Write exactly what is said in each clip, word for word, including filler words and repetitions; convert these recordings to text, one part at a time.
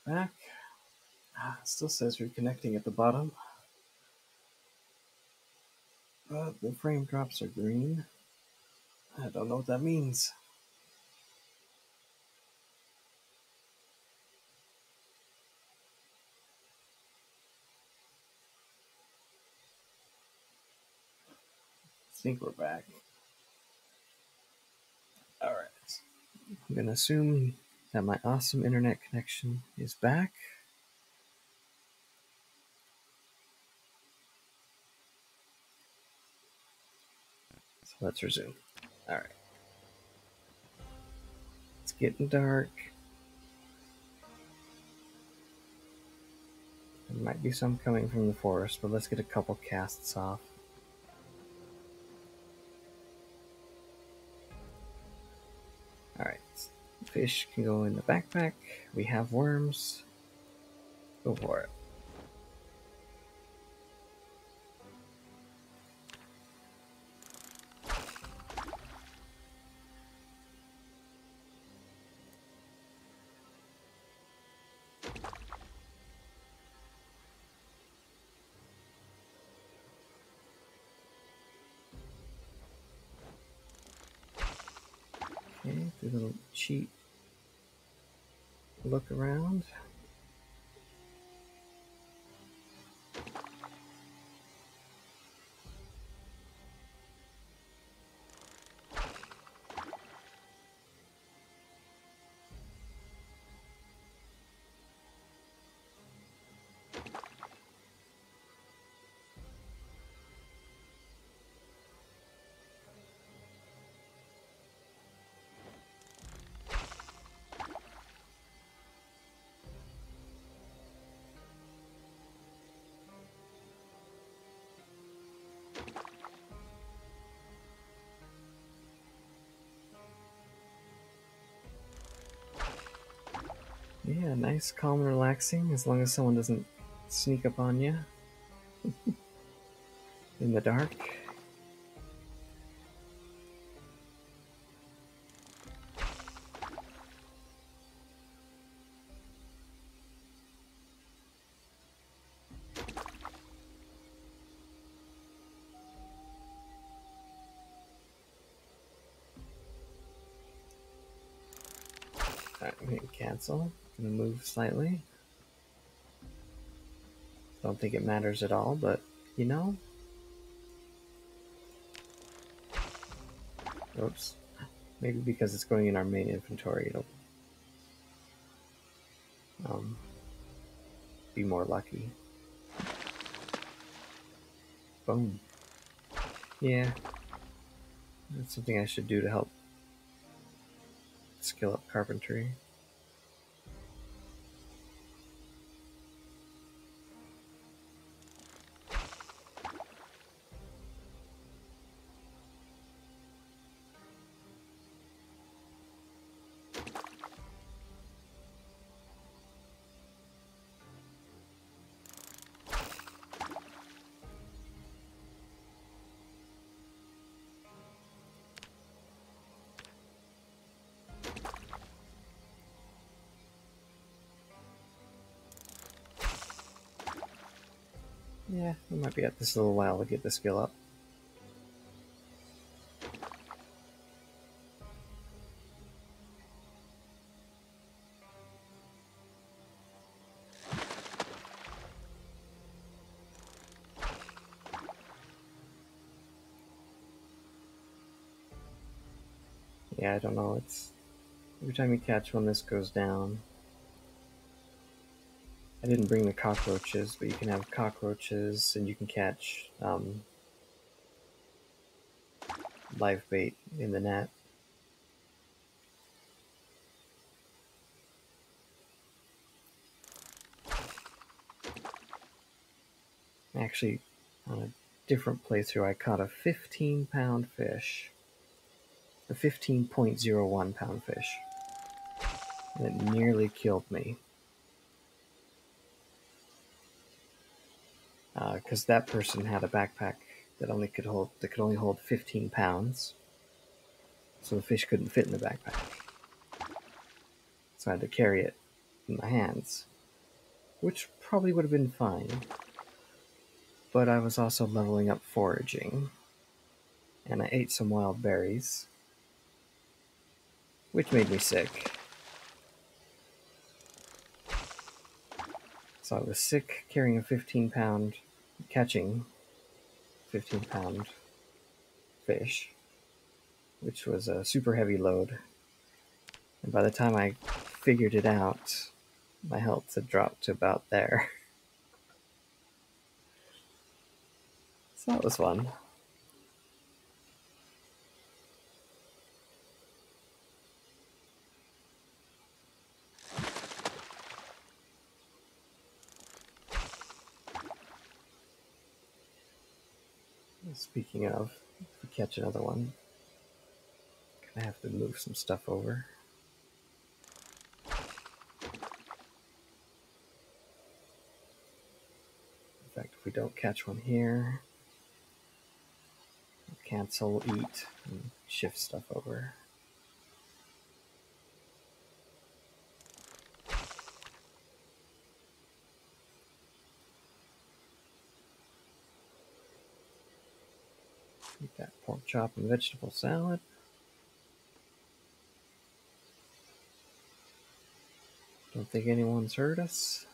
Back. Ah, it still says reconnecting at the bottom, but the frame drops are green. I don't know what that means. I think we're back. Alright. I'm going to assume that my awesome internet connection is back. So let's resume. Alright. It's getting dark. There might be some coming from the forest, but let's get a couple casts off. Alright. Fish can go in the backpack. We have worms. Go for it. Okay, do a little cheat look around. Yeah, nice, calm, and relaxing, as long as someone doesn't sneak up on you in the dark. Alright, I'm hitting cancel. I'm gonna move slightly. Don't think it matters at all, but you know. Oops. Maybe because it's going in our main inventory, it'll um, be more lucky. Boom. Yeah. That's something I should do to help skill up carpentry. Yeah, we might be at this a little while to get the skill up. Yeah, I don't know, it's... Every time you catch one, this goes down. I didn't bring the cockroaches, but you can have cockroaches, and you can catch um, live bait in the net. Actually, on a different playthrough, I caught a fifteen pound fish. A fifteen point zero one pound fish. And it nearly killed me. Because uh, that person had a backpack that only could hold that could only hold fifteen pounds. So the fish couldn't fit in the backpack. So I had to carry it in my hands. which probably would have been fine. But I was also leveling up foraging, and I ate some wild berries, which made me sick. So I was sick carrying a fifteen pound, catching fifteen pound fish, which was a super heavy load. And by the time I figured it out, my health had dropped to about there. So that was fun. Speaking of, if we catch another one, gonna have to move some stuff over. In fact, if we don't catch one here, we'll cancel, eat, and shift stuff over. Eat that pork chop and vegetable salad. Don't think anyone's heard us.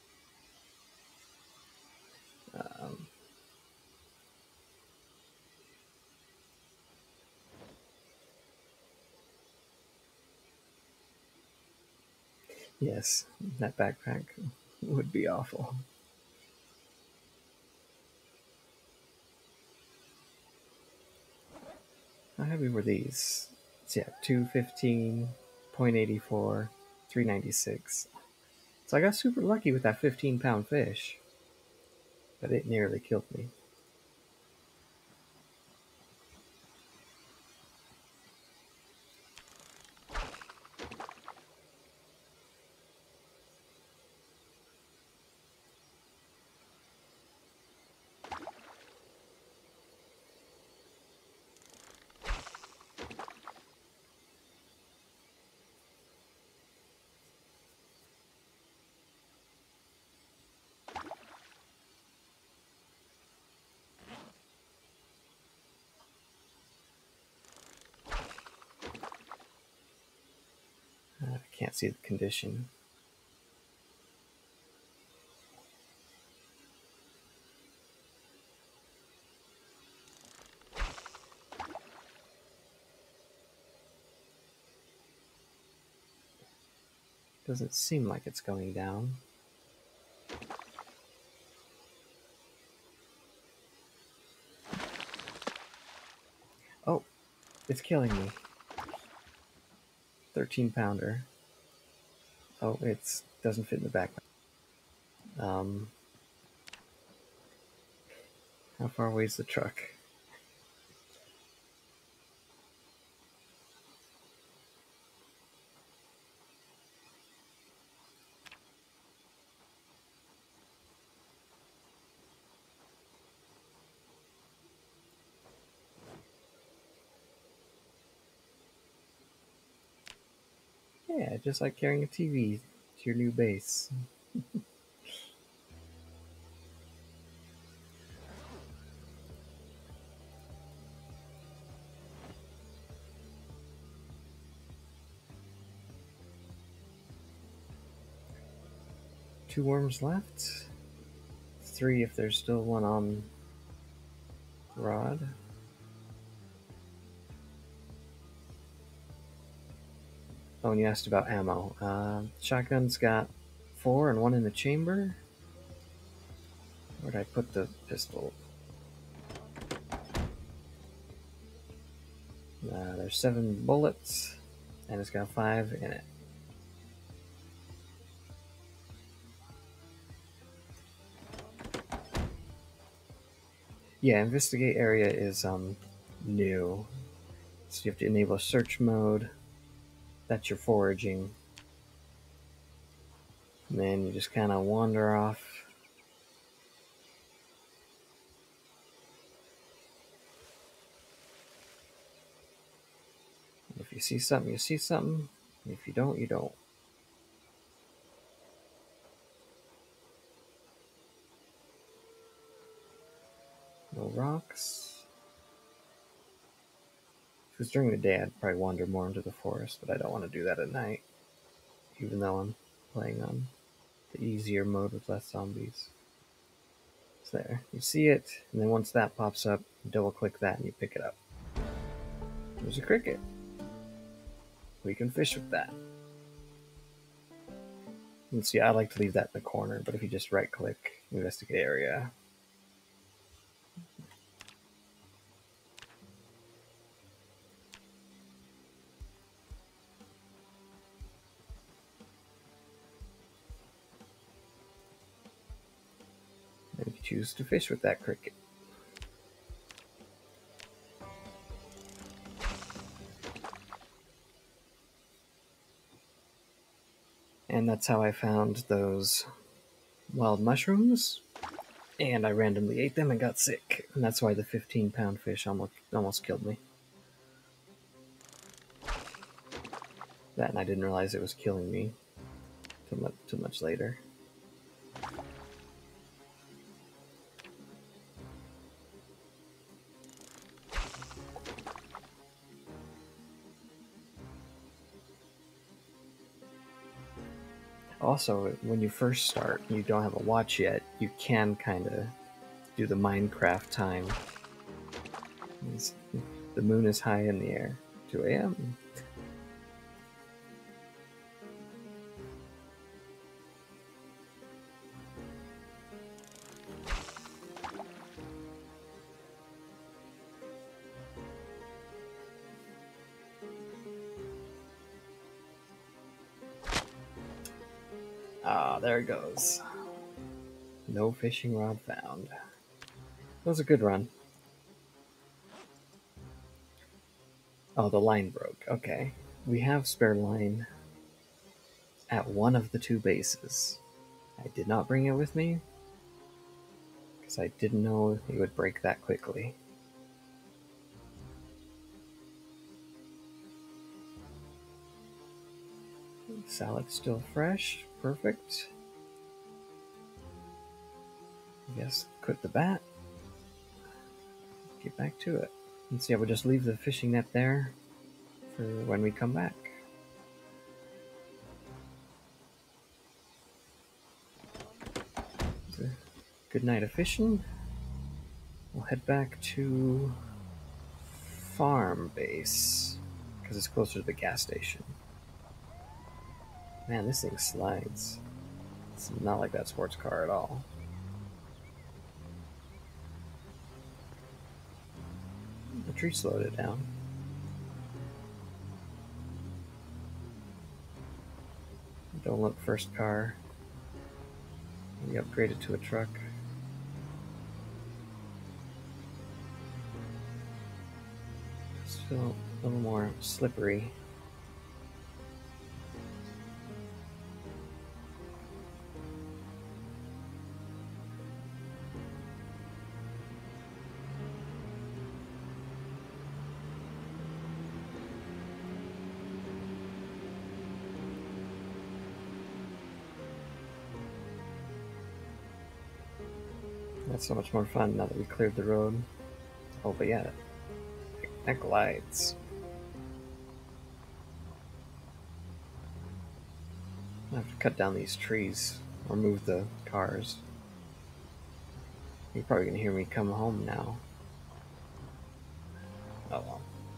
Um, yes, that backpack would be awful. How heavy were these? So yeah, two fifteen, point eight four, three ninety-six. So I got super lucky with that fifteen pound fish, but it nearly killed me. I can't see the condition. Doesn't seem like it's going down. Oh, it's killing me. thirteen pounder. Oh, it doesn't fit in the backpack. Um, how far away is the truck? Yeah, just like carrying a T V to your new base. Two worms left. Three if there's still one on rod. Oh, and you asked about ammo. Uh, shotgun's got four and one in the chamber. Where'd I put the pistol? Uh, there's seven bullets, and it's got five in it. Yeah, investigate area is um new. So you have to enable search mode. That's your foraging. And then you just kind of wander off. If you see something, you see something. If you don't, you don't. No rocks. If it was during the day, I'd probably wander more into the forest, but I don't want to do that at night, even though I'm playing on the easier mode with less zombies. It's there. You see it, and then once that pops up, you double click that and you pick it up. There's a cricket. We can fish with that. And see, I like to leave that in the corner, but if you just right click, investigate area. Then you choose to fish with that cricket. And that's how I found those wild mushrooms. And I randomly ate them and got sick. And that's why the fifteen pound fish almost, almost killed me. That, and I didn't realize it was killing me too much, too much later. Also, when you first start, you don't have a watch yet, you can kind of do the Minecraft time. It's, the moon is high in the air. two A M Ah, there it goes. No fishing rod found. That was a good run. Oh, the line broke. Okay. We have spare line at one of the two bases. I did not bring it with me because I didn't know it would break that quickly. Salad's still fresh. Perfect. I guess quit the bat. Get back to it. And see, I would just leave the fishing net there for when we come back. So, good night of fishing. We'll head back to farm base because it's closer to the gas station. Man, this thing slides. It's not like that sports car at all. The tree slowed it down. Don't look, first car. We upgraded to a truck. Still a little more slippery. That's so much more fun now that we cleared the road. Oh, but yeah, that glides. I have to cut down these trees or move the cars. You're probably gonna hear me come home now. Oh well.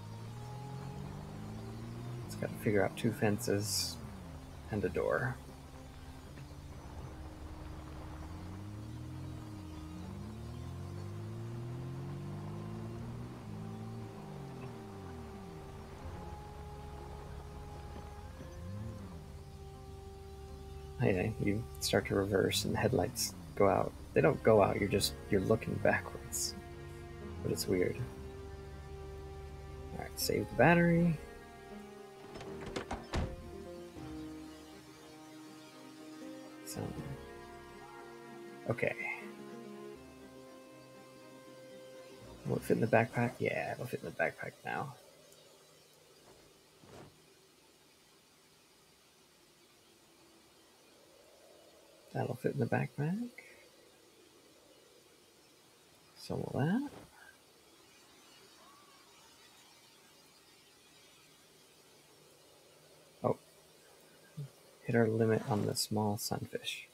Just gotta figure out two fences and a door. Hey, you start to reverse and the headlights go out. They don't go out, you're just, you're looking backwards. But it's weird. Alright, save the battery. So, okay. Will it fit in the backpack? Yeah, it'll fit in the backpack now. That'll fit in the backpack. So will that. Oh, hit our limit on the small sunfish.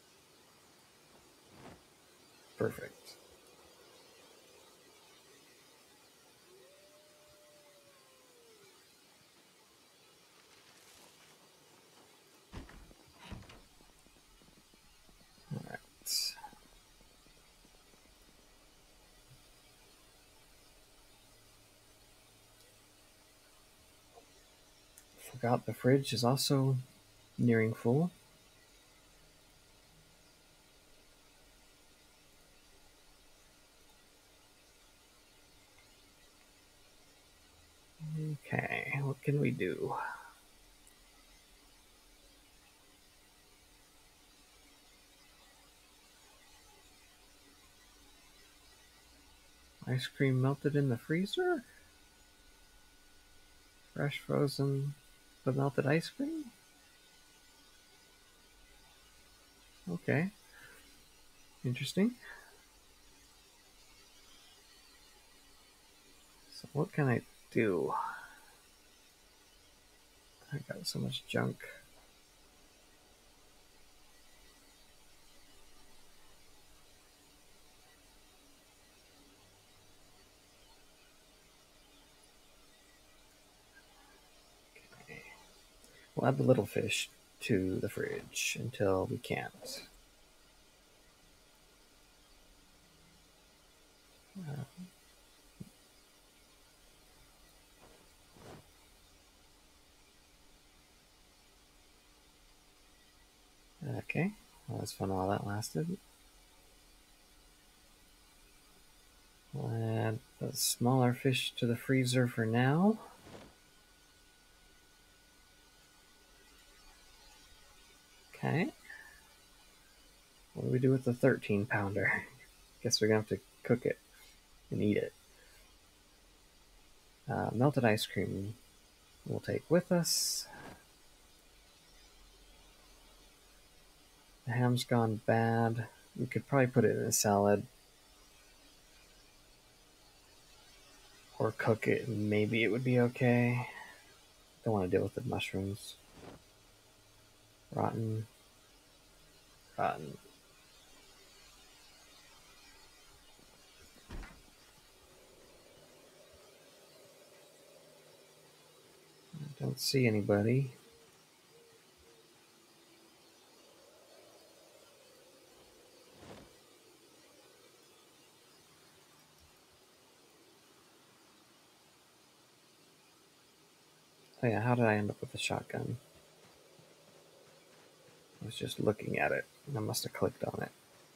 Perfect. All right. Forgot the fridge is also nearing full. Okay, what can we do? Ice cream melted in the freezer? Fresh frozen but melted ice cream? Okay. Interesting. So what can I do? I got so much junk. Okay. We'll add the little fish to the fridge until we can't. Uh, okay, well, that's fun while that lasted. We'll add the smaller fish to the freezer for now. Okay. What do we do with the thirteen pounder? Guess we're gonna have to cook it and eat it. Uh, melted ice cream we'll take with us. The ham's gone bad. We could probably put it in a salad. Or cook it and maybe it would be okay. Don't want to deal with the mushrooms. Rotten. Rotten. I don't see anybody. Oh yeah, how did I end up with the shotgun? I was just looking at it, and I must have clicked on it.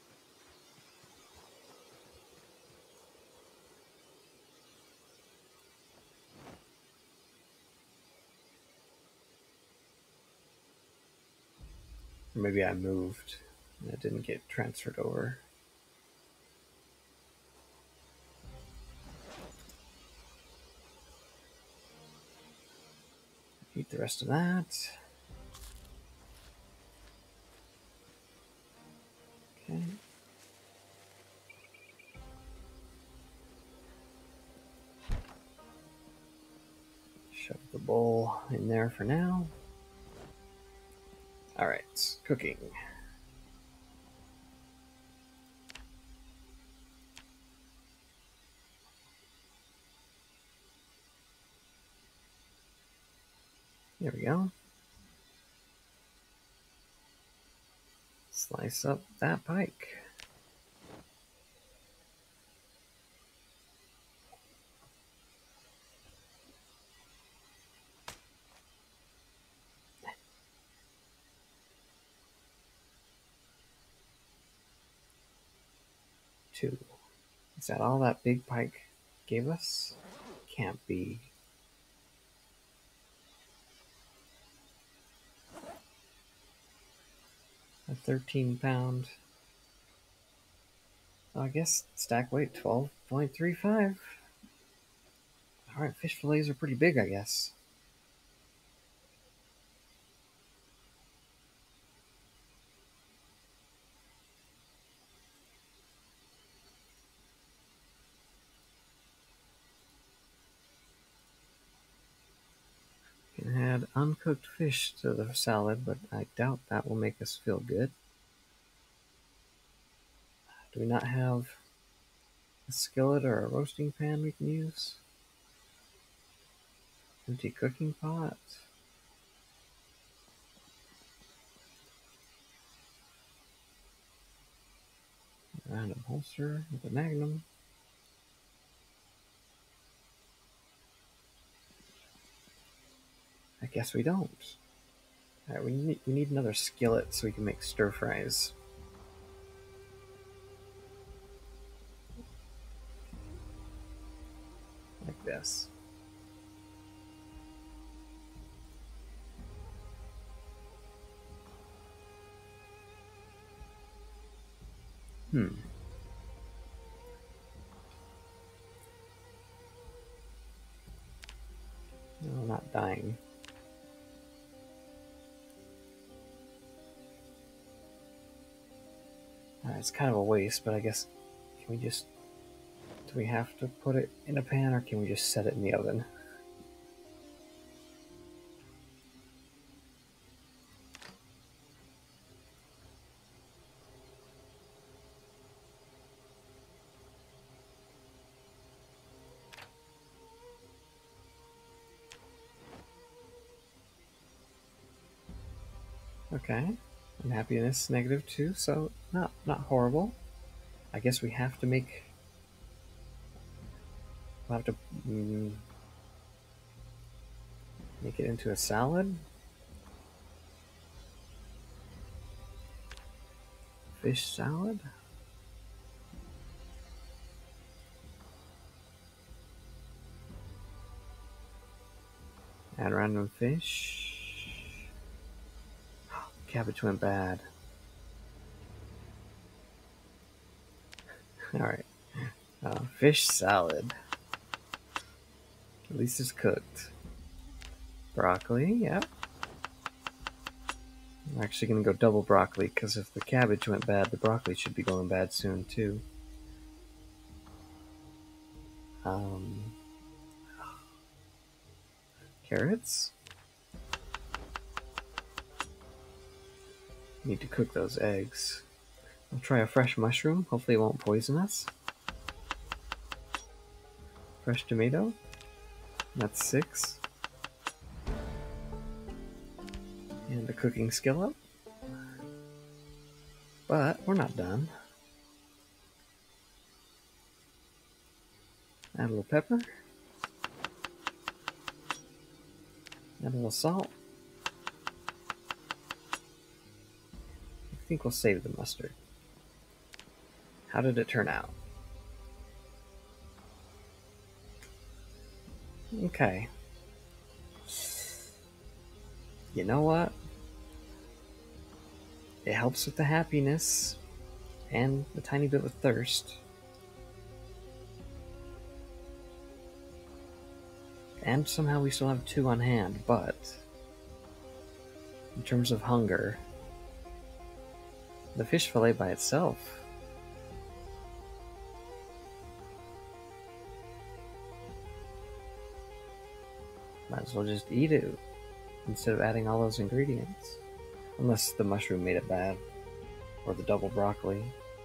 Or maybe I moved, and it didn't get transferred over. Eat the rest of that. Okay. Shove the bowl in there for now. Alright, cooking. There we go. Slice up that pike. Two. Is that all that big pike gave us? Can't be. A thirteen pound. Oh, I guess stack weight twelve point three five. Alright, fish fillets are pretty big, I guess. uncooked fish to the salad, but I doubt that will make us feel good. Do we not have a skillet or a roasting pan we can use? Empty cooking pot? Random holster with a magnum. I guess we don't. Alright, we need, we need another skillet so we can make stir fries. Like this. Hmm. No, not dying. Alright, it's kind of a waste, but I guess, can we just, do we have to put it in a pan or can we just set it in the oven? Okay, unhappiness negative two, so not not horrible. I guess we have to make. We'll have to mm, make it into a salad. Fish salad. Add random fish. Cabbage went bad. Alright. Uh, fish salad. At least it's cooked. Broccoli, yep. I'm actually going to go double broccoli because if the cabbage went bad, the broccoli should be going bad soon too. Um, carrots. Need to cook those eggs. I'll try a fresh mushroom. Hopefully it won't poison us. Fresh tomato. That's six. And the cooking skillet. But we're not done. Add a little pepper. Add a little salt. I think we'll save the mustard. How did it turn out? Okay. You know what? It helps with the happiness and a tiny bit with thirst. And somehow we still have two on hand, but in terms of hunger, the fish fillet by itself might as well just eat it instead of adding all those ingredients. Unless the mushroom made it bad, or the double broccoli.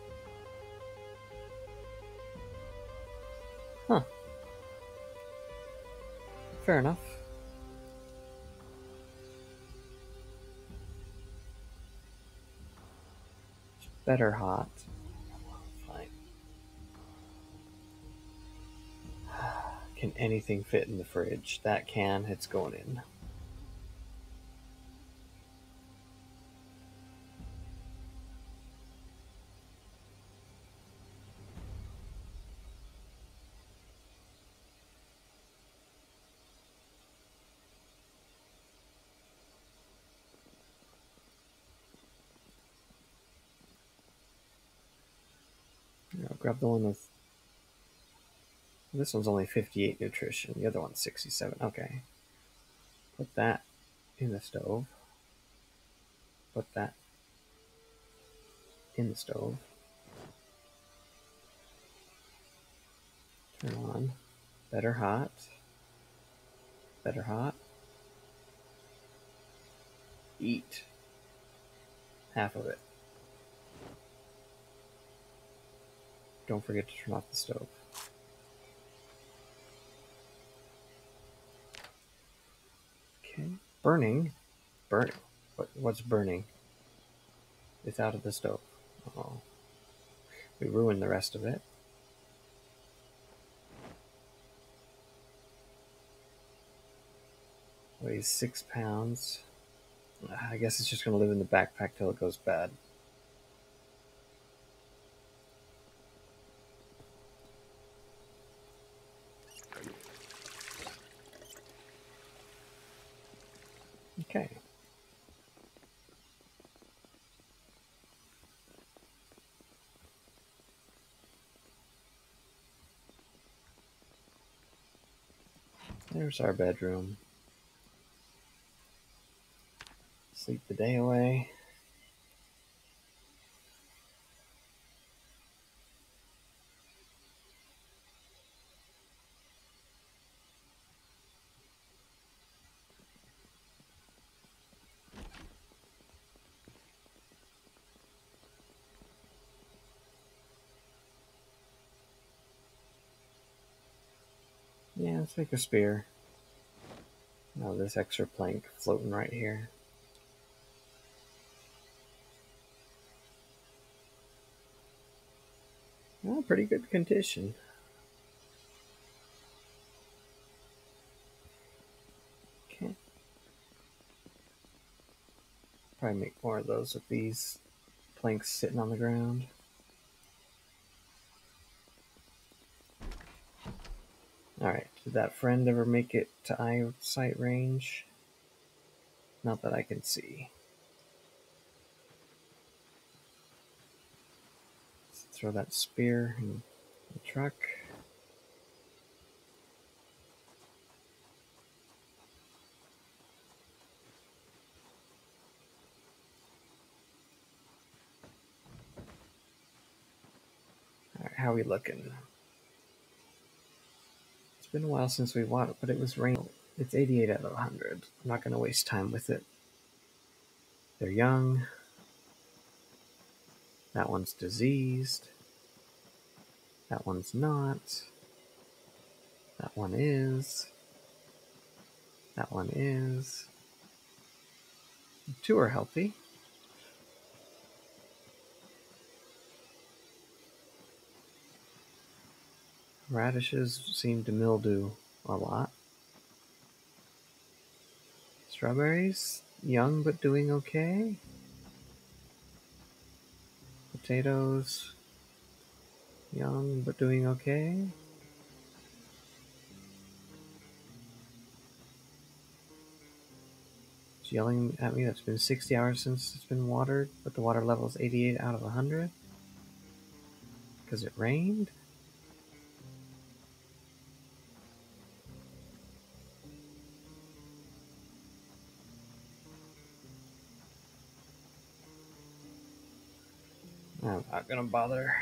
Huh. Fair enough. It's better hot. Fine. Can anything fit in the fridge? That can, it's going in. I'll grab the one with. This one's only fifty-eight nutrition. The other one's sixty-seven. Okay. Put that in the stove. Put that in the stove. Turn on. Better hot. Better hot. Eat half of it. Don't forget to turn off the stove. Okay. Burning. Burn. What, what's burning? It's out of the stove. Oh. We ruined the rest of it. Weighs six pounds. I guess it's just going to live in the backpack till it goes bad. Okay. There's our bedroom. Sleep the day away. Yeah, let's make a spear. Now this extra plank floating right here. Oh, pretty good condition. Okay. Probably make more of those with these planks sitting on the ground. Alright, did that friend ever make it to eyesight range? Not that I can see. Let's throw that spear in the truck. Alright, how are we looking? It's been a while since we watered, but it was rain. It's eighty-eight out of one hundred. I'm not going to waste time with it. They're young. That one's diseased. That one's not. That one is. That one is. Two are healthy. Radishes seem to mildew a lot. Strawberries, young but doing okay. Potatoes, young but doing okay. It's yelling at me. That's been sixty hours since it's been watered, but the water level is eighty-eight out of one hundred. Because it rained? I'm not gonna bother.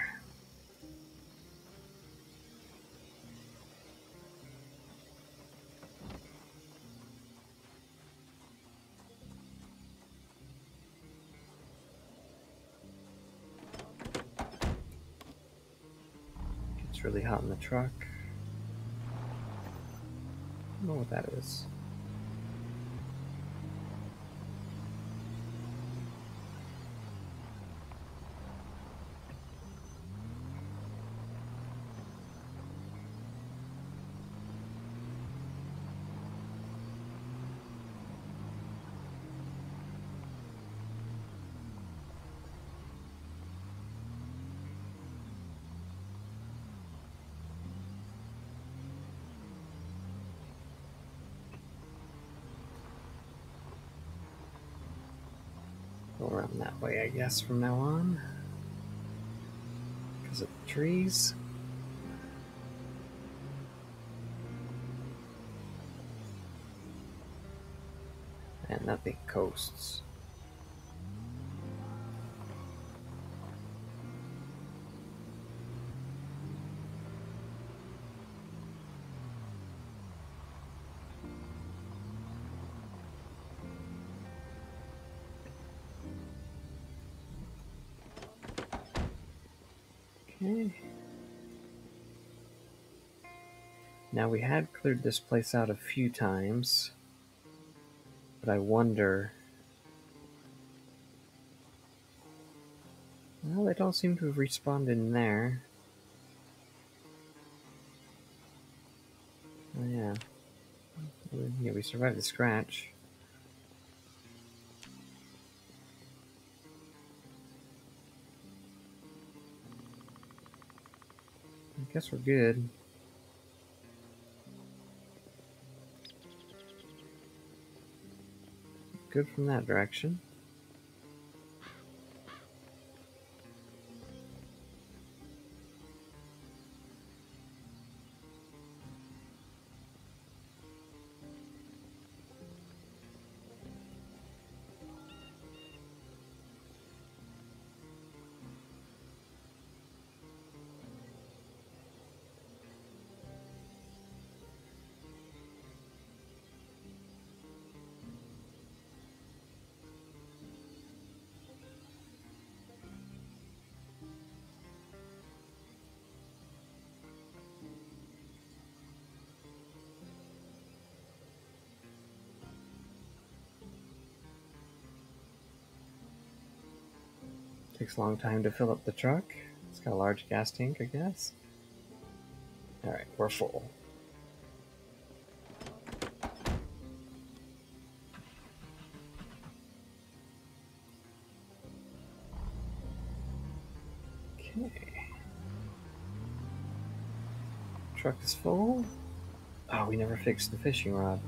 It's really hot in the truck. I don't know what that is. Go around that way, I guess, from now on. Because of the trees. And nothing coasts. Okay. Now we had cleared this place out a few times, but I wonder... Well, they don't seem to have respawned in there. Oh yeah. Yeah, we survived the scratch. I guess we're good. Good from that direction. Takes a long time to fill up the truck. It's got a large gas tank, I guess. Alright, we're full. Okay. Truck is full. Oh, we never fixed the fishing rod.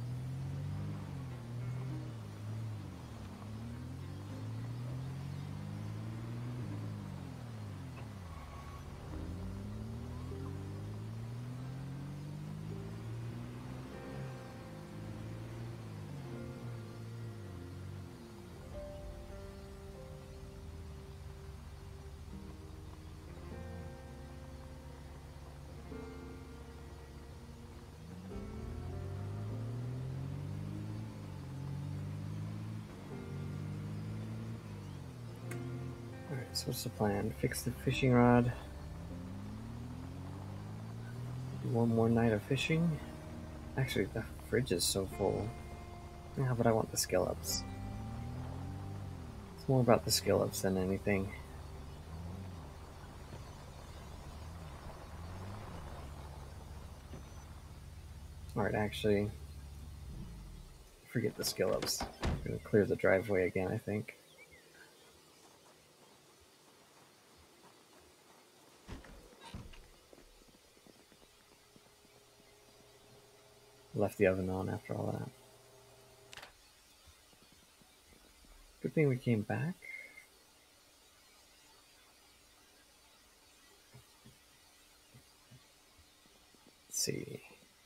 Alright, so what's the plan? Fix the fishing rod. Do one more night of fishing. Actually, the fridge is so full. Yeah, but I want the skillops. It's more about the skillops than anything. Alright, actually, forget the skillops. I'm gonna clear the driveway again, I think. Left the oven on after all that. Good thing we came back. Let's see.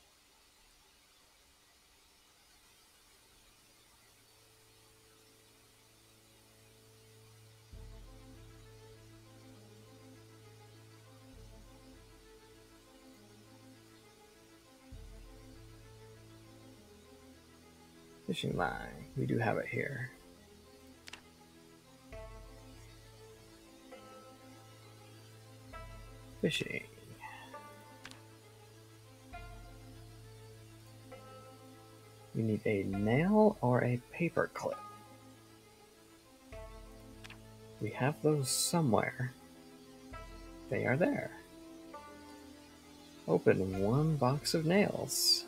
Fishing line. We do have it here. Fishing. We need a nail or a paper clip. We have those somewhere. They are there. Open one box of nails.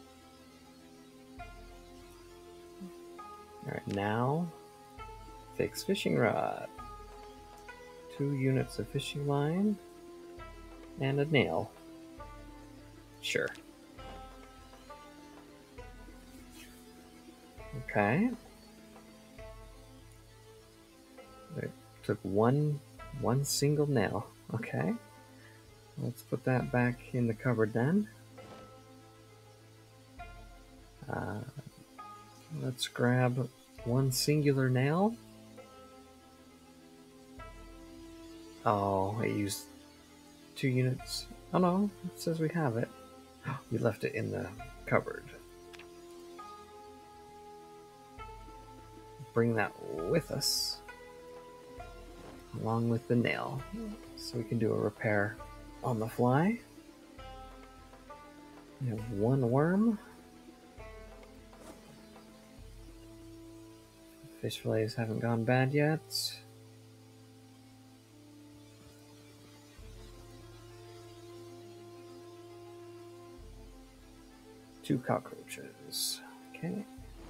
Alright, now fix fishing rod. Two units of fishing line and a nail. Sure. Okay. It took one one single nail. Okay. Let's put that back in the cupboard then. Uh, let's grab one singular nail. Oh, I used two units. Oh no, it says we have it. We left it in the cupboard. Bring that with us, along with the nail. So we can do a repair on the fly. We have one worm. Fish fillets haven't gone bad yet. Two cockroaches. Okay.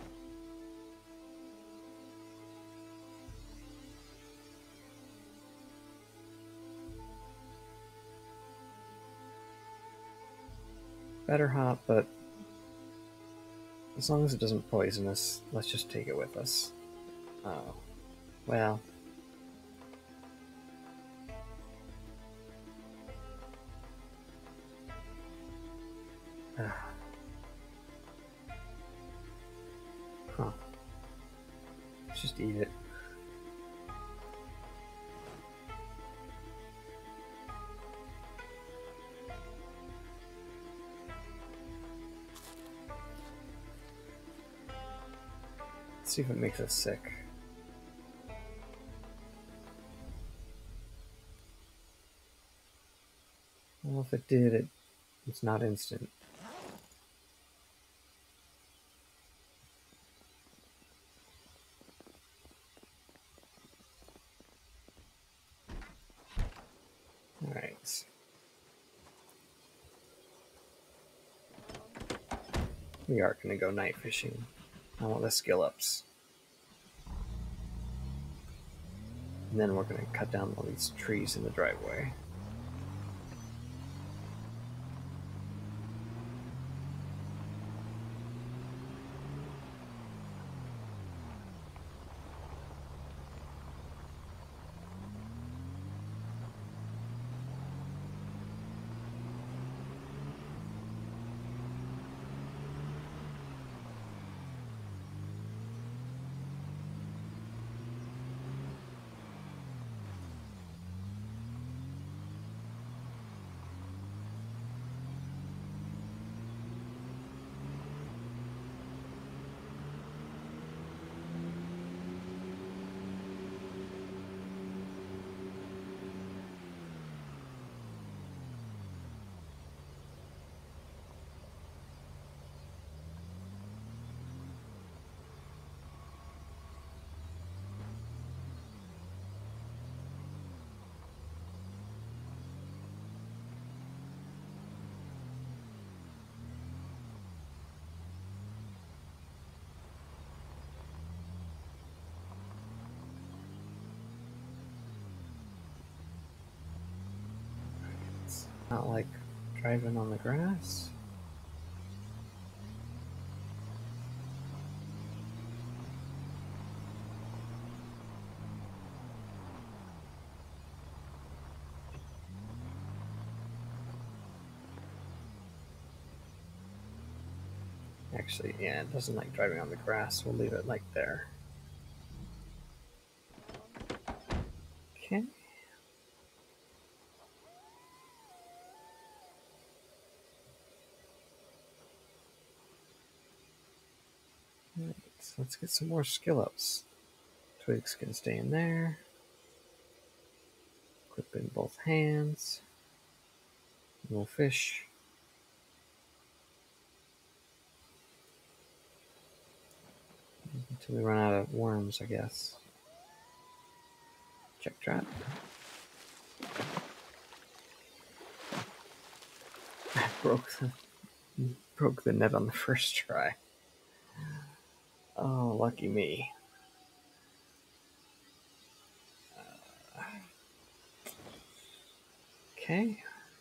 Better hot, but as long as it doesn't poison us, let's just take it with us. Oh, well. Huh. Let's just eat it. Let's see if it makes us sick. Well, if it did, it, it's not instant. Alright. We are going to go night fishing. I want the skill ups. And then we're going to cut down all these trees in the driveway. Not like driving on the grass. Actually, yeah, it doesn't like driving on the grass. We'll leave it like there. Okay. Alright, so let's get some more skill ups. Twigs can stay in there. Clip in both hands. We'll fish. Until we run out of worms, I guess. Check trap. I broke the, broke the net on the first try. Oh, lucky me. Uh, okay.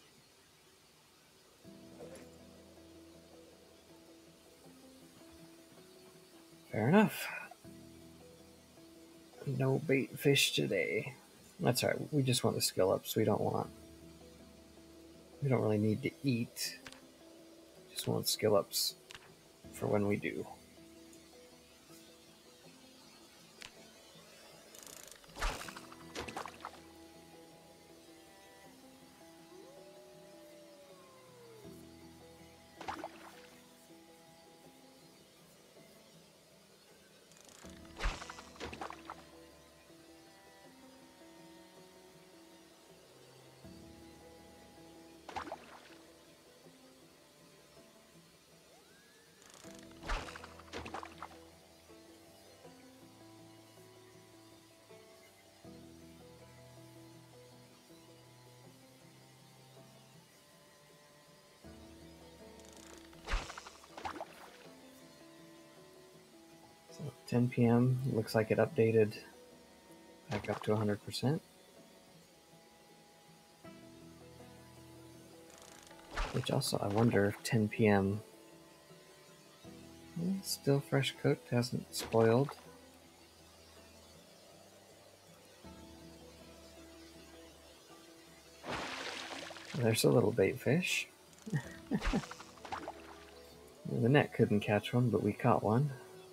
Fair enough. No bait fish today. That's alright. We just want the skill ups. We don't want. We don't really need to eat. Just want skill ups for when we do. So ten p m looks like it updated back up to one hundred percent. Which also, I wonder if ten p m still fresh cooked, hasn't spoiled. There's a little bait fish. The net couldn't catch one, but we caught one.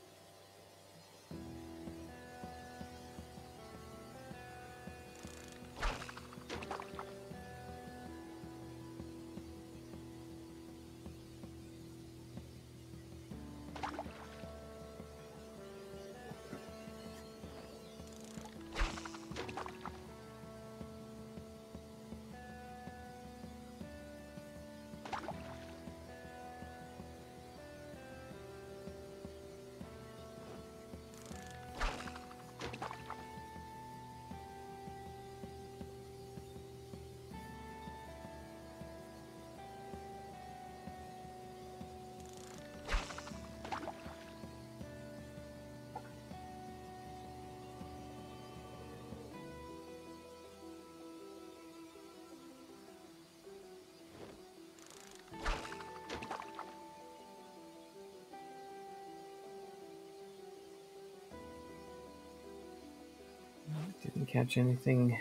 Didn't catch anything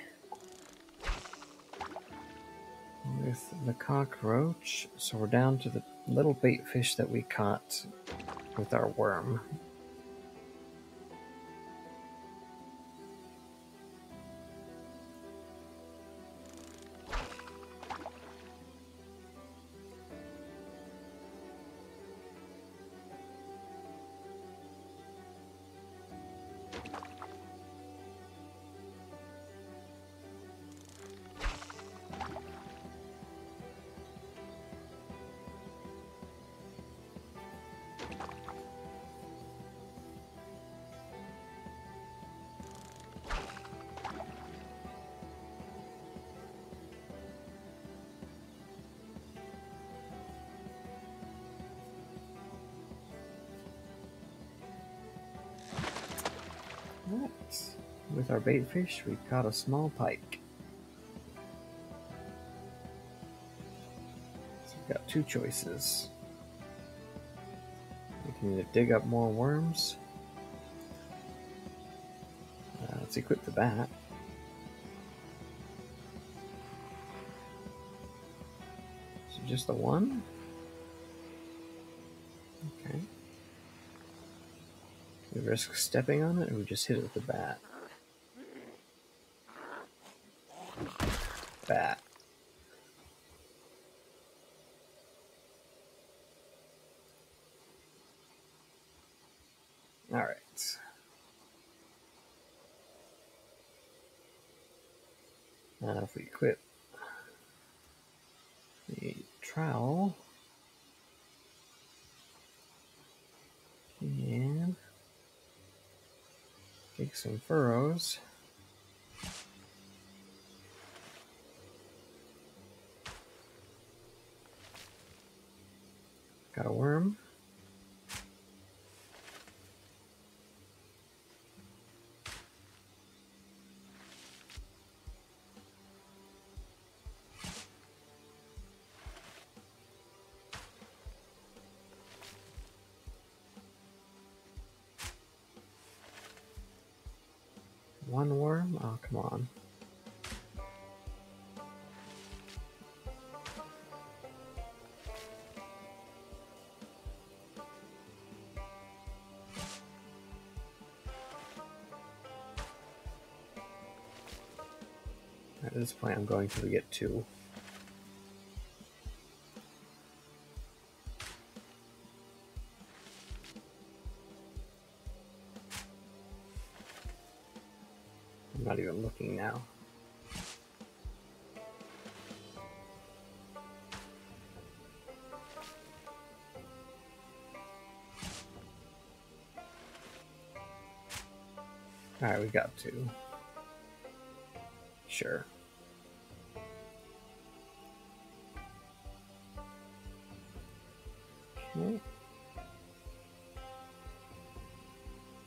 with the cockroach, so we're down to the little bait fish that we caught with our worm. Right. With our bait fish, we caught a small pike. So we've got two choices. We can either dig up more worms. Uh, let's equip the bat. So just the one? Okay. We risk stepping on it, or we just hit it with the bat? Bat. Alright. Uh, if we equip the trowel, and take some furrows. Got a worm. One worm? Oh, come on. At this point, I'm going till we get two. I'm not even looking now. Alright, we got two. Sure. Okay.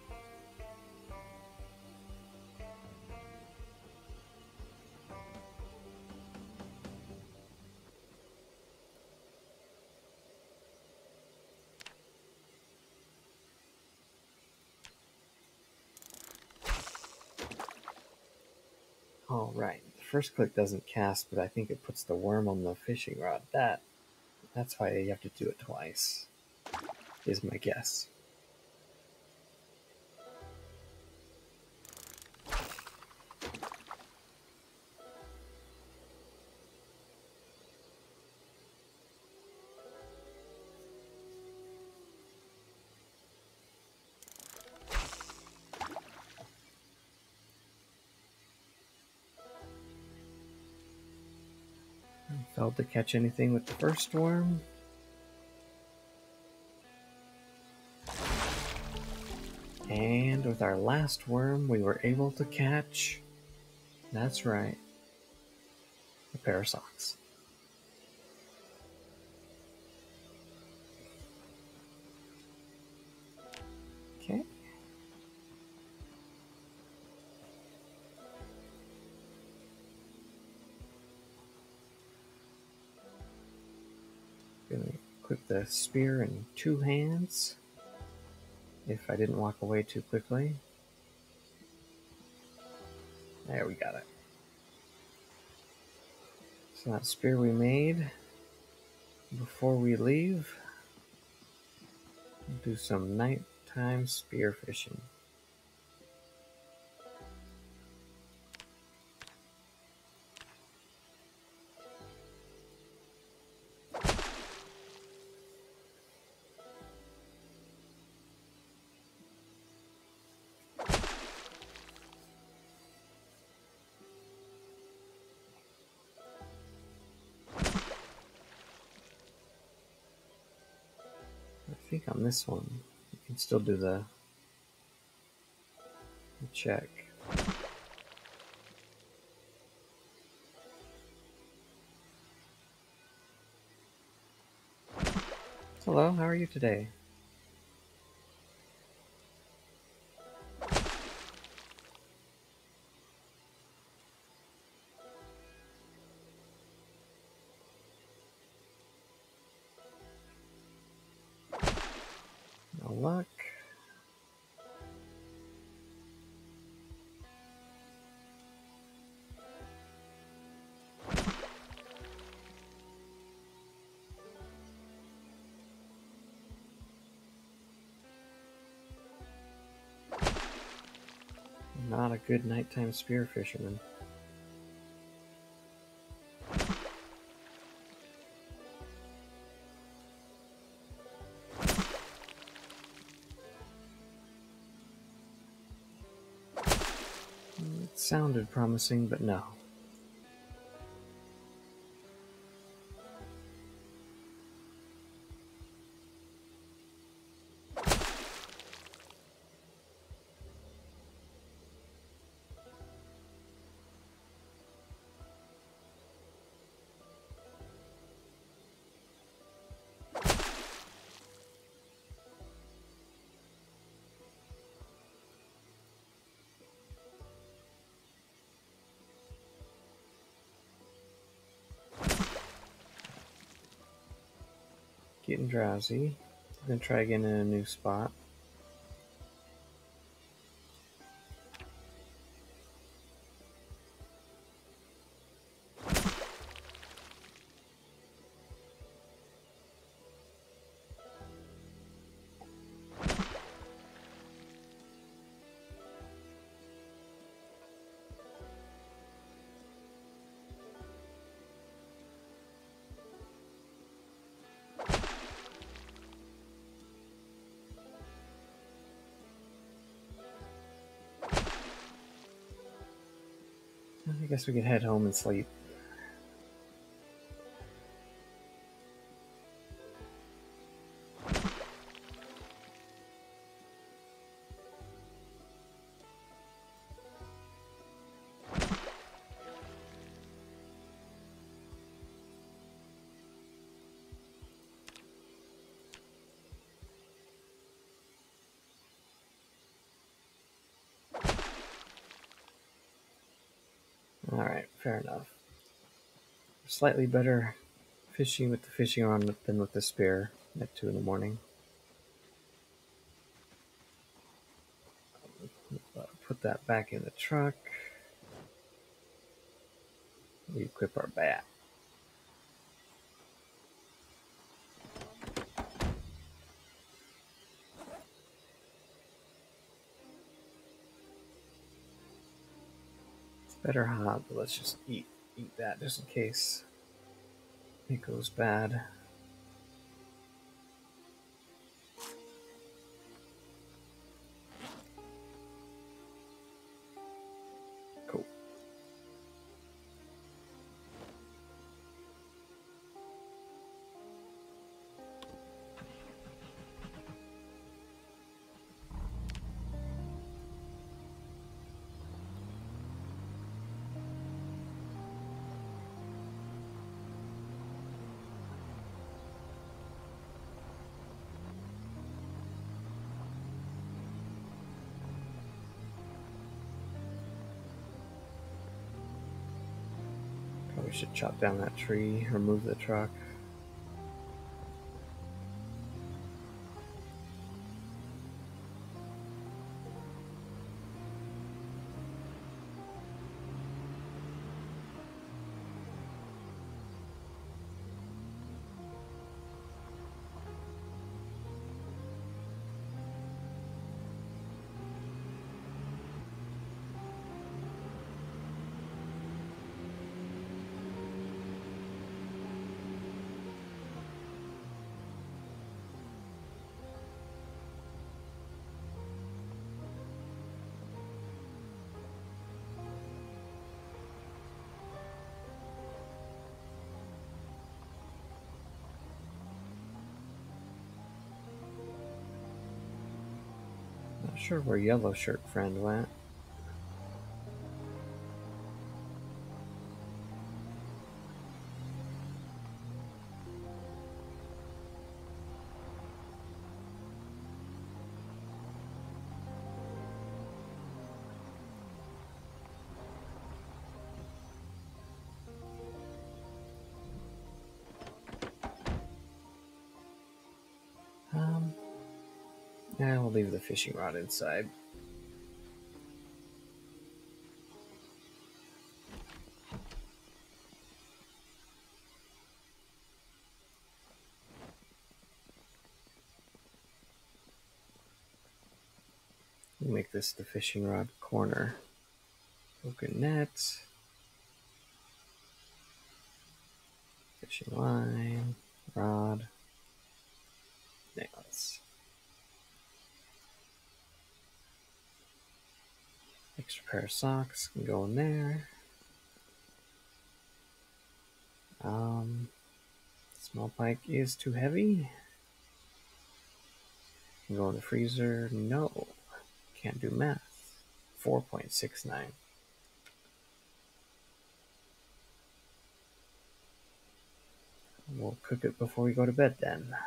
Right. The first click doesn't cast, but I think it puts the worm on the fishing rod. That that's why you have to do it twice, is my guess. Failed to catch anything with the first worm. And with our last worm, we were able to catch, that's right, a pair of socks. Okay. Gonna equip the spear in two hands, if I didn't walk away too quickly. There, we got it. So that spear we made before we leave, do some nighttime spear fishing. I think on this one, you can still do the, the check. Hello, how are you today? No luck. Not a good nighttime spear fisherman. It sounded promising, but no. Getting drowsy. I'm gonna try again in a new spot. I guess we could head home and sleep. Alright, fair enough. Slightly better fishing with the fishing rod than with the spear at two in the morning. Put that back in the truck. We equip our bat. It's better hot, but let's just eat eat that just in case it goes bad. Cool. Probably should chop down that tree, remove the truck. Not sure where Yellow Shirt Friend went. Um, yeah, we'll leave the fishing rod inside. We'll make this the fishing rod corner. Broken net. Fishing line. Rod. Nails. Extra pair of socks can go in there. Um, small pike is too heavy. Can go in the freezer. No, can't do math. four point six nine. We'll cook it before we go to bed then.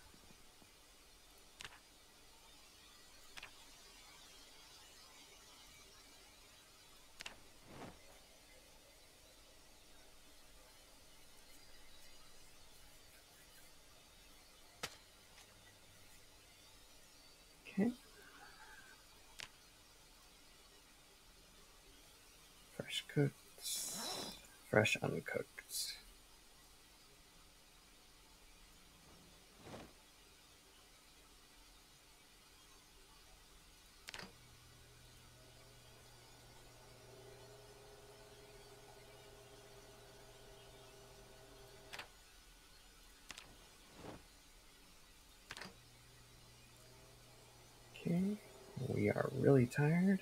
Okay. Fresh cooked. Fresh uncooked. Okay, we are really tired.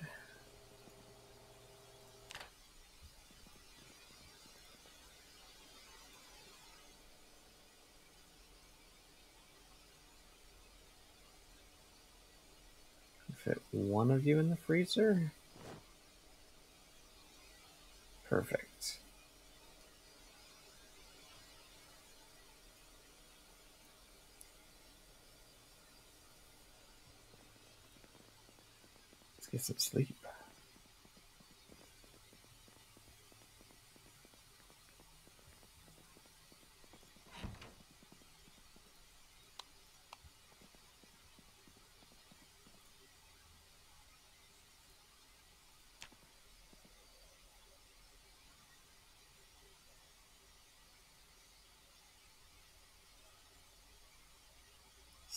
Fit one of you in the freezer. Perfect. Let's get some sleep.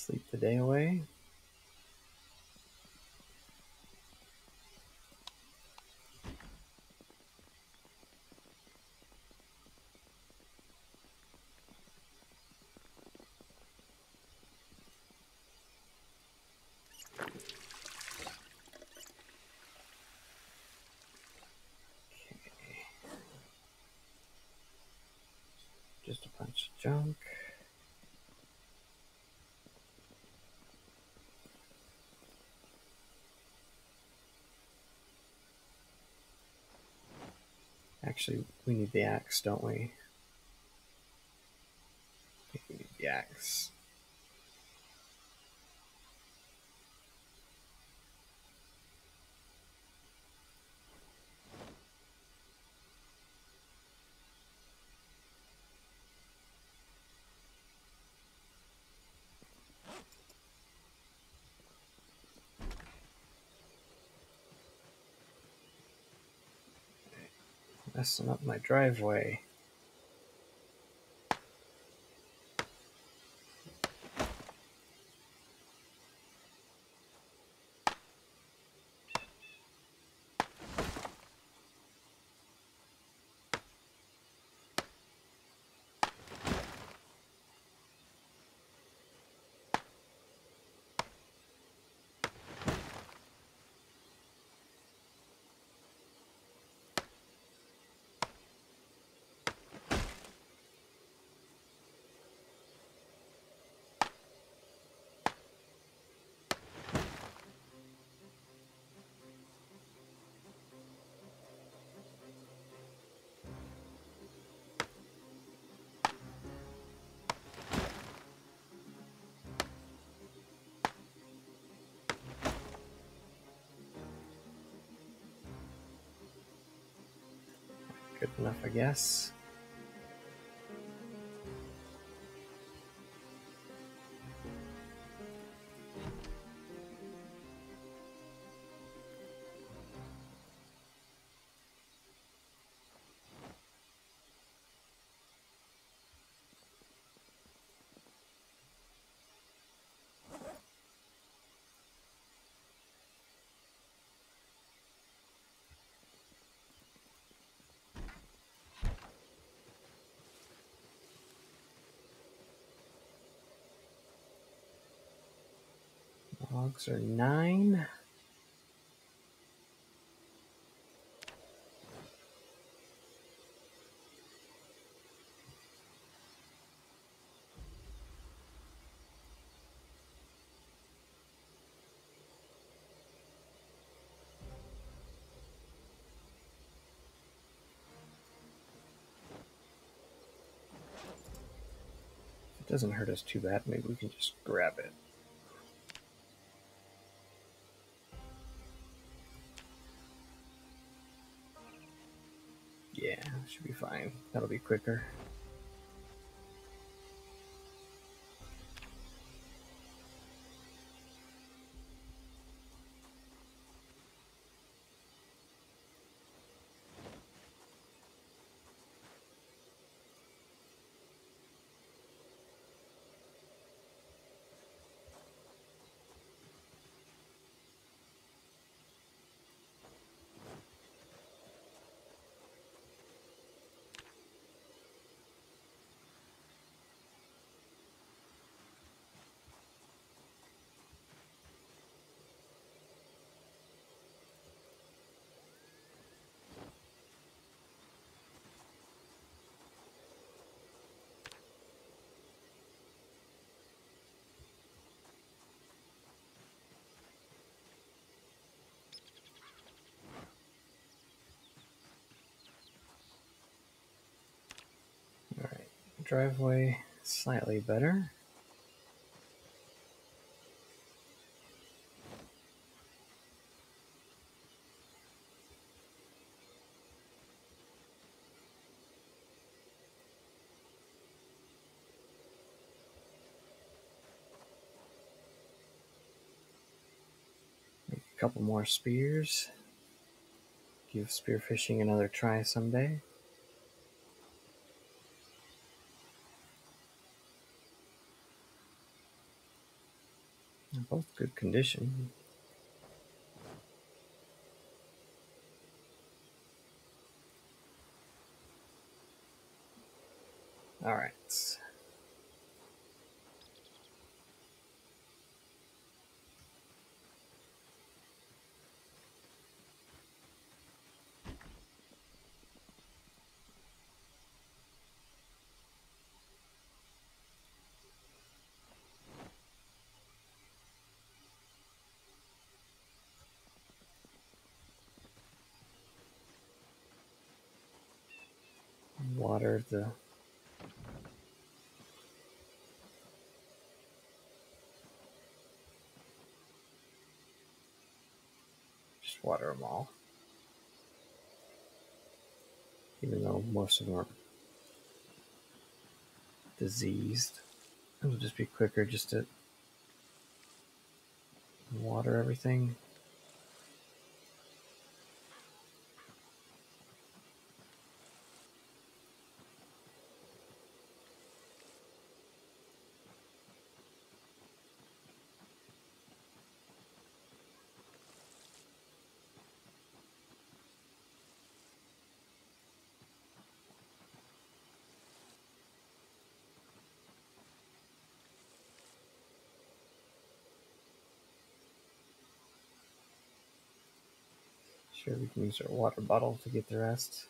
Sleep the day away. Just a bunch of junk. Actually, we need the axe, don't we? I think we need the axe. Messing up my driveway. Good enough, I guess. Logs are nine. If it doesn't hurt us too bad, maybe we can just grab it. Yeah, should be fine. That'll be quicker. Alright, driveway slightly better. Make a couple more spears. Give spearfishing another try someday. They're both good condition. All right. Water the just water them all, even though most of them are diseased. It'll just be quicker just to water everything. Sure, we can use our water bottle to get the rest.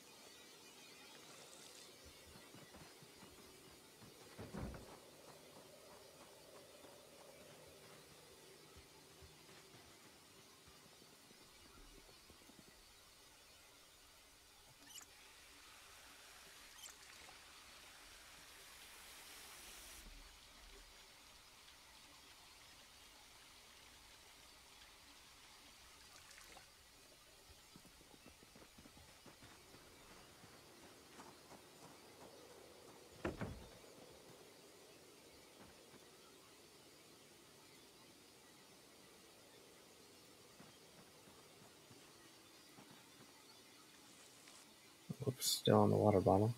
Oops, still on the water bottle.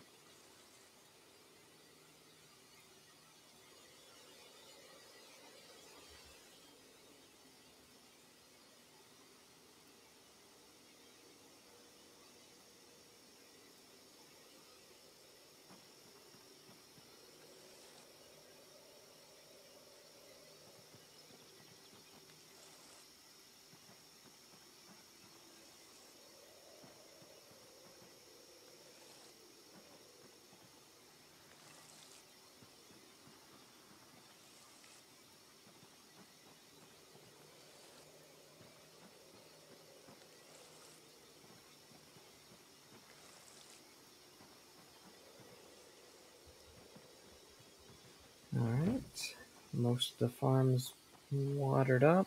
All right, most of the farm's watered up.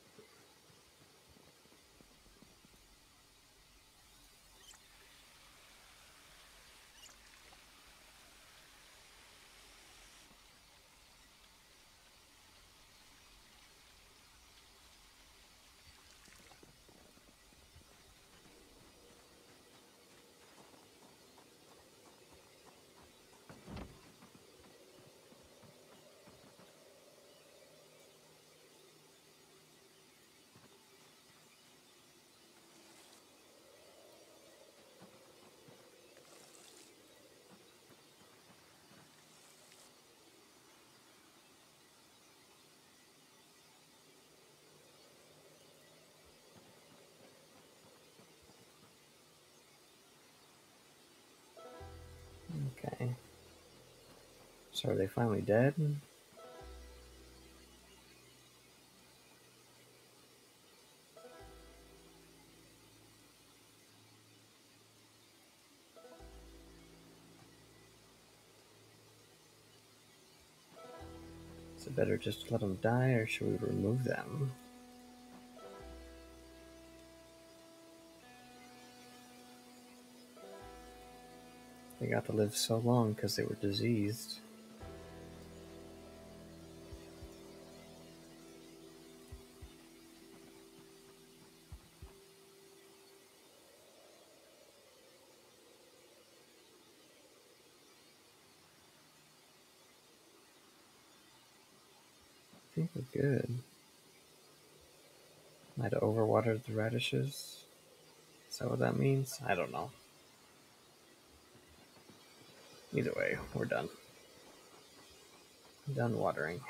Okay. So are they finally dead? Is it better just to let them die, or should we remove them? They got to live so long because they were diseased. I think we're good. Might have overwatered the radishes. Is that what that means? I don't know. Either way, we're done. Done watering.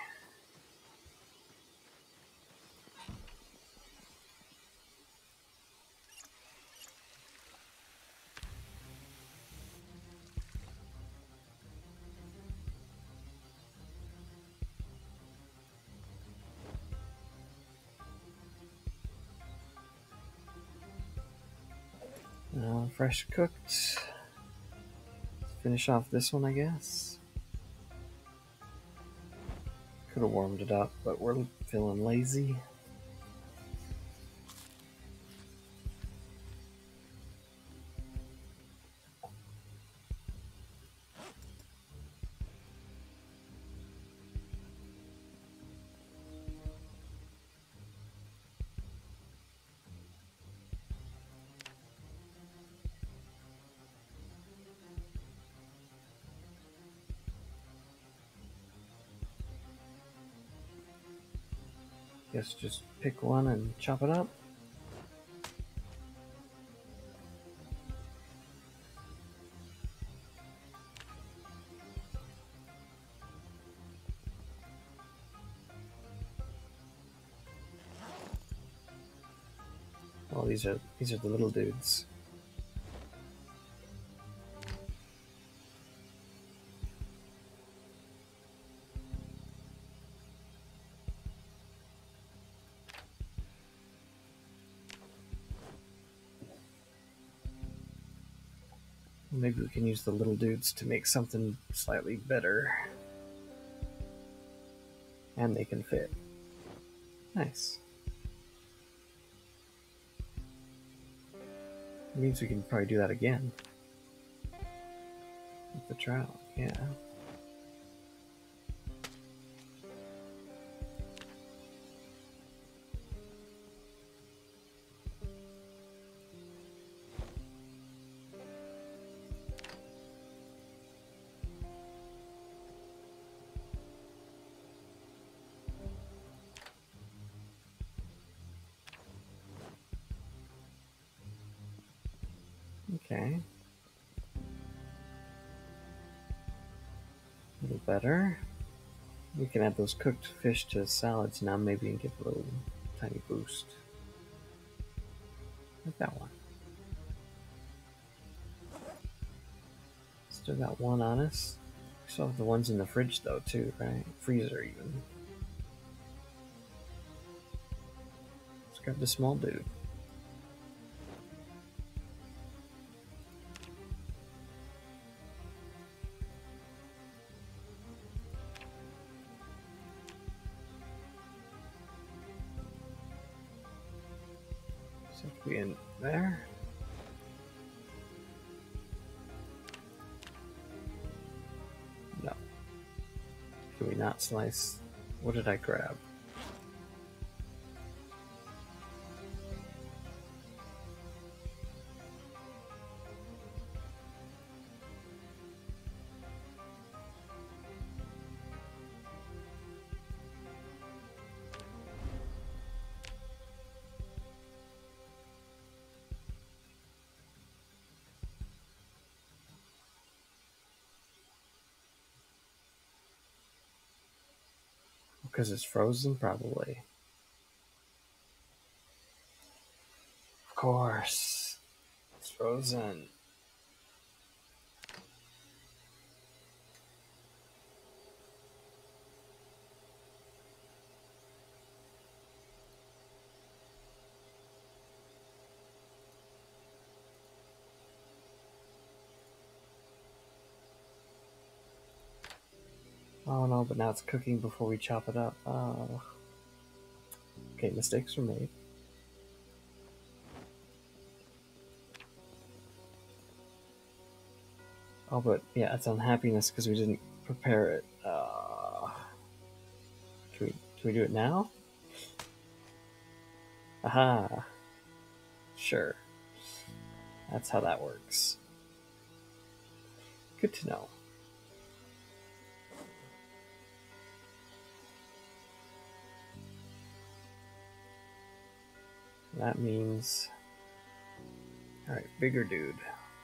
Uh, fresh cooked. Let's finish off this one, I guess. Could have warmed it up, but we're feeling lazy. Guess just pick one and chop it up. Well, these are these are the little dudes. Maybe we can use the little dudes to make something slightly better. And they can fit. Nice. It means we can probably do that again. With the trout, yeah. Okay. A little better. We can add those cooked fish to salads now, maybe, and give a little tiny boost. Like that one. Still got one on us. We still have the ones in the fridge, though, too, right? Freezer, even. Let's grab the small dude. So if we in there. No. Can we not slice? What did I grab? Because it's frozen, probably. Of course. It's frozen. Oh no, but now it's cooking before we chop it up. Oh. Okay, mistakes were made. Oh, but yeah, it's unhappiness because we didn't prepare it. Uh, can we can we do it now? Aha. Sure. That's how that works. Good to know. that means... Alright, bigger dude.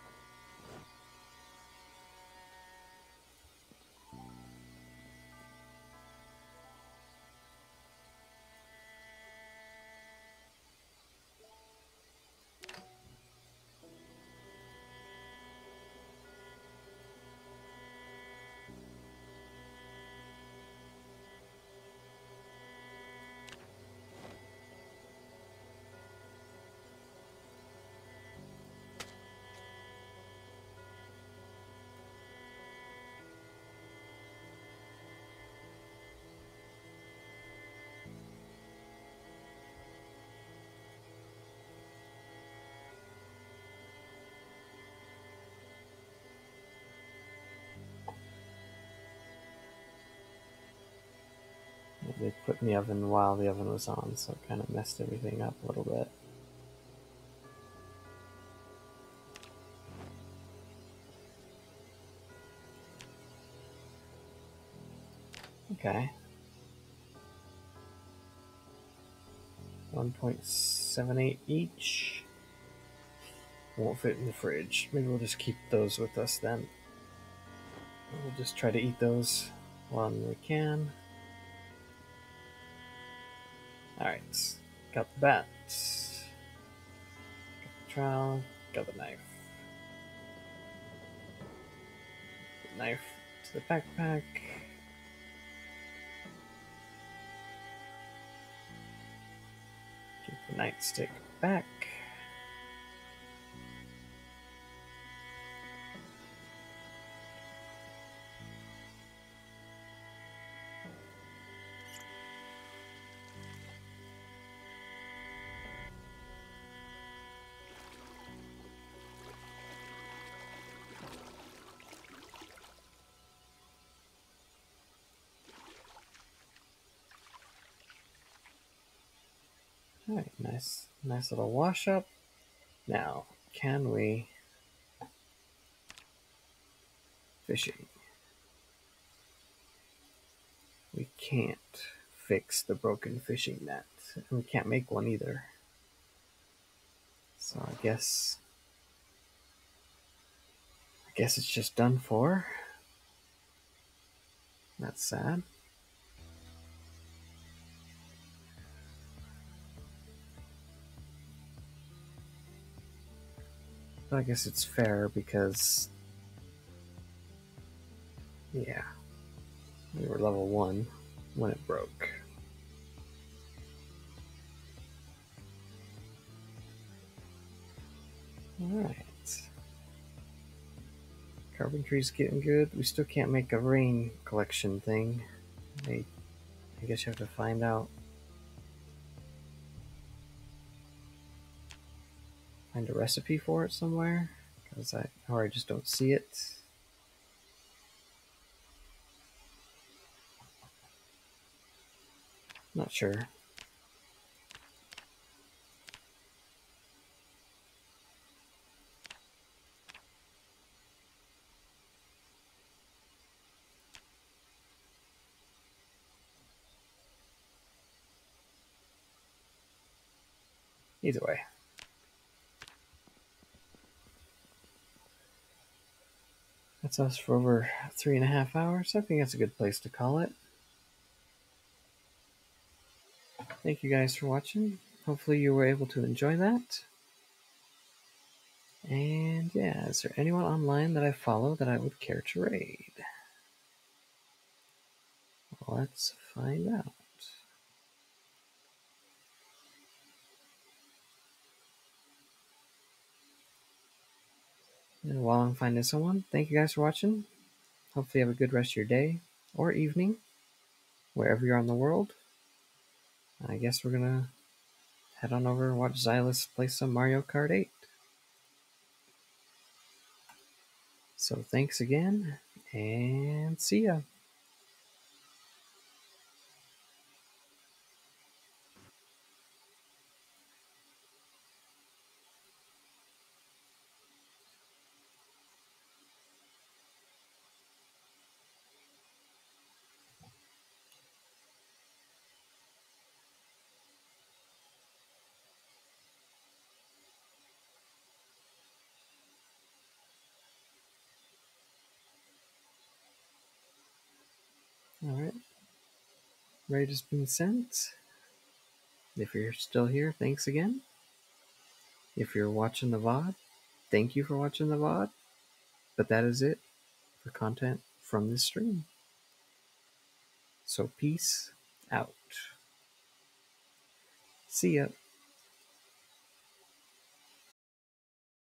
They put in the oven while the oven was on, so it kind of messed everything up a little bit. Okay. one point seven eight each. Won't fit in the fridge. Maybe we'll just keep those with us then. We'll just try to eat those when we can. Alright. Got the bat. Got the trowel. Got the knife. The knife to the backpack. Keep the nightstick back. Alright, nice, nice little wash up. Now, can we... Fishing. We can't fix the broken fishing net. And we can't make one either. So I guess... I guess it's just done for. That's sad. But I guess it's fair because... Yeah. We were level one when it broke. Alright. Carpentry's getting good. We still can't make a rain collection thing. I, I guess you have to find out. Find a recipe for it somewhere. Because I, or I just don't see it. Not sure. Either way. That's us for over three and a half hours. I think that's a good place to call it. Thank you guys for watching. Hopefully you were able to enjoy that. And yeah, is there anyone online that I follow that I would care to raid? Let's find out. And while I'm finding someone, thank you guys for watching. Hopefully you have a good rest of your day or evening, wherever you're in the world. I guess we're gonna head on over and watch Xylus play some Mario Kart eight. So thanks again, and see ya. Alright. Rate has been sent. If you're still here, thanks again. If you're watching the V O D, thank you for watching the V O D. But that is it for content from this stream. So peace out. See ya.